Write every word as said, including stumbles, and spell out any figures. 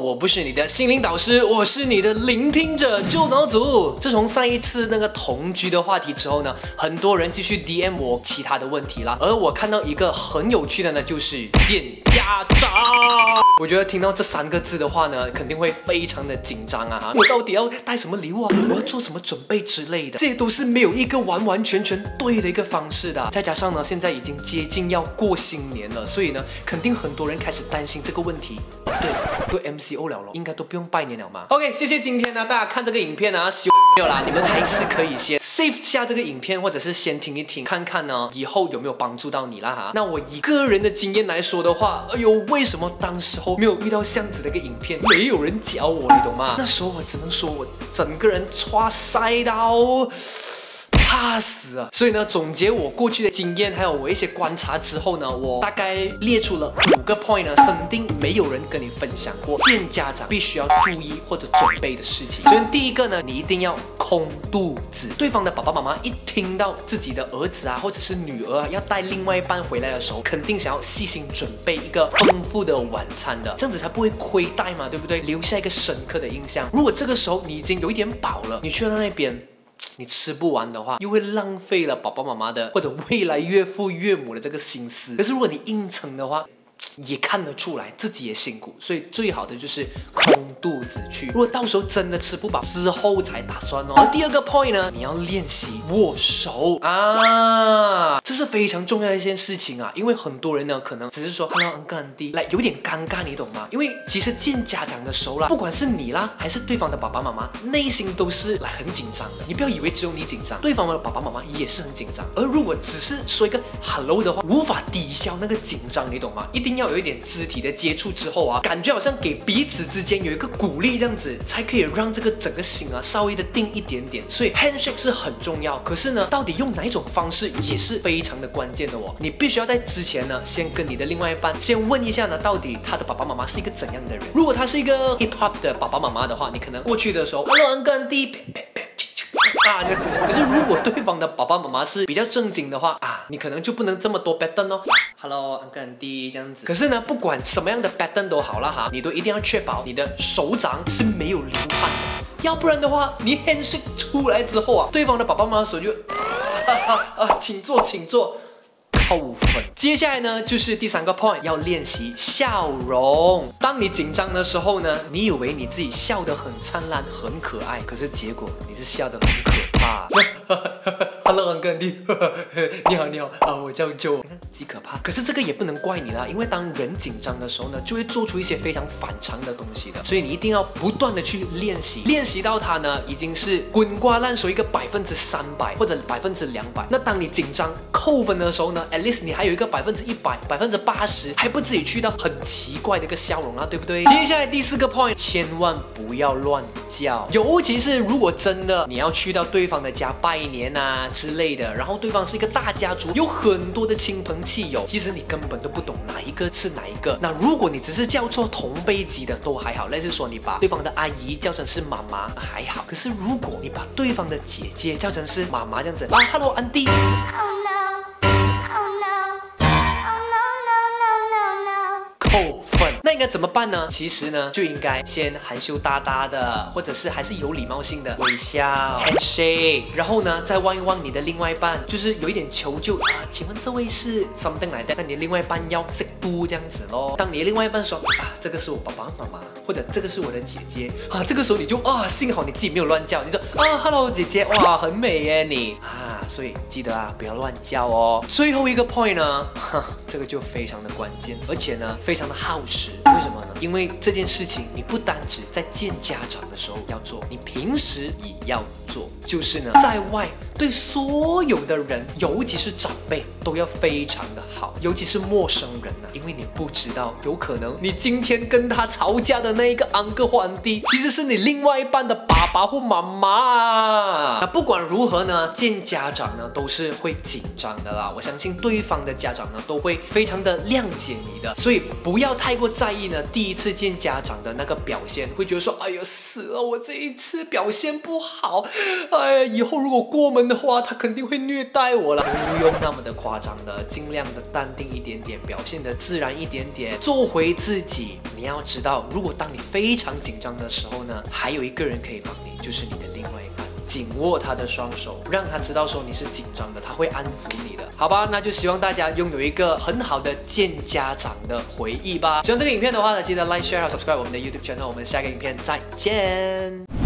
我不是你的心灵导师，我是你的聆听者就脑组。自从上一次那个同居的话题之后呢，很多人继续 D M 我其他的问题啦，而我看到一个很有趣的呢，就是见家长。我觉得听到这三个字的话呢，肯定会非常的紧张啊！我到底要带什么礼物啊？我要做什么准备之类的，这些都是没有一个完完全全对的一个方式的。再加上呢，现在已经接近要过新年了，所以呢，肯定很多人开始担心这个问题。对，都 M C O 了咯，应该都不用拜年了嘛。OK， 谢谢今天呢大家看这个影片啊，希望没有啦，你们还是可以先 save 下这个影片，或者是先听一听，看看呢以后有没有帮助到你啦哈。那我以个人的经验来说的话，哎呦，为什么当时候没有遇到这样子的一个影片，没有人教我，你懂吗？那时候我只能说我整个人唰塞到怕死啊！所以呢，总结我过去的经验，还有我一些观察之后呢，我大概列出了五个 point 呢，肯定没有人跟你分享过见家长必须要注意或者准备的事情。首先第一个呢，你一定要空肚子。对方的爸爸妈妈一听到自己的儿子啊，或者是女儿啊要带另外一半回来的时候，肯定想要细心准备一个丰富的晚餐的，这样子才不会亏待嘛，对不对？留下一个深刻的印象。如果这个时候你已经有一点饱了，你去到那边你吃不完的话，又会浪费了爸爸妈妈的或者未来岳父岳母的这个心思。可是如果你硬撑的话，也看得出来自己也辛苦，所以最好的就是空肚子去。如果到时候真的吃不饱之后才打算哦。而第二个 point 呢，你要练习握手啊，这是非常重要的一件事情啊。因为很多人呢，可能只是说 Hello Uncle Auntie， 来有点尴尬，你懂吗？因为其实见家长的时候啦，不管是你啦，还是对方的爸爸妈妈，内心都是来很紧张的。你不要以为只有你紧张，对方的爸爸妈妈也是很紧张。而如果只是说一个 Hello 的话，无法抵消那个紧张，你懂吗？一定要有一点肢体的接触之后啊，感觉好像给彼此之间有一个鼓励，这样子才可以让这个整个心啊稍微的定一点点。所以 handshake 是很重要，可是呢，到底用哪一种方式也是非常的关键的哦。你必须要在之前呢，先跟你的另外一半先问一下呢，到底他的爸爸妈妈是一个怎样的人。如果他是一个 hip hop 的爸爸妈妈的话，你可能过去的时候 Hello Uncle Auntie啊，这样子。可是如果对方的爸爸妈妈是比较正经的话啊，你可能就不能这么多 pattern 哦 ，Hello Uncle Auntie 这样子。可是呢，不管什么样的 pattern 都好了哈，你都一定要确保你的手掌是没有流汗的，要不然的话，你 handshake 出来之后啊，对方的爸爸妈妈手就啊啊啊，请坐，请坐。扣分。接下来呢，就是第三个 point， 要练习笑容。当你紧张的时候呢，你以为你自己笑得很灿烂、很可爱，可是结果你是笑得很可怕。Hello Uncle Auntie， 你好你好啊，我叫 Joe， 你看极可怕。可是这个也不能怪你啦，因为当人紧张的时候呢，就会做出一些非常反常的东西的，所以你一定要不断的去练习，练习到它呢已经是滚瓜烂熟一个百分之三百或者百分之两百。那当你紧张扣分的时候呢 ，at least 你还有一个百分之一百、百分之八十，还不至于去到很奇怪的一个笑容啊，对不对？接下来第四个 point， 千万不要乱叫，尤其是如果真的你要去到对方的家拜年啊之类的，然后对方是一个大家族，有很多的亲朋戚友，其实你根本都不懂哪一个是哪一个。那如果你只是叫错同辈级的都还好，类似说你把对方的阿姨叫成是妈妈还好，可是如果你把对方的姐姐叫成是妈妈这样子啊 ，Hello Auntie。扣分，那应该怎么办呢？其实呢，就应该先含羞答答的，或者是还是有礼貌性的微笑 handshake， 然后呢，再望一望你的另外一半，就是有一点求救啊，请问这位是 something like that， 那你的另外一半要识度这样子咯。当你的另外一半说啊，这个是我爸爸妈妈，或者这个是我的姐姐啊，这个时候你就啊，幸好你自己没有乱叫，你说啊 ，hello 姐姐，哇，很美耶你啊，所以记得啊，不要乱叫哦。最后一个 point 呢，哈，这个就非常的关键，而且呢，非常的耗时。为什么呢？因为这件事情你不单只在见家长的时候要做，你平时也要做。就是呢，在外对所有的人，尤其是长辈，都要非常的好，尤其是陌生人呢、啊，因为你不知道，有可能你今天跟他吵架的那一个安哥或安弟，其实是你另外一半的爸爸爸或妈妈。那不管如何呢，见家长呢都是会紧张的啦。我相信对方的家长呢都会非常的谅解你的，所以不要太过在意呢第一次见家长的那个表现，会觉得说，哎呀死了，我这一次表现不好，哎呀以后如果过门的话，他肯定会虐待我了。不用那么的夸张的，尽量的淡定一点点，表现的自然一点点，做回自己。你要知道，如果当你非常紧张的时候呢，还有一个人可以帮你，就是你的另外一半。紧握他的双手，让他知道说你是紧张的，他会安抚你的，好吧？那就希望大家拥有一个很好的见家长的回忆吧。喜欢这个影片的话呢，记得 like、share 和 subscribe 我们的 YouTube channel， 我们下个影片再见。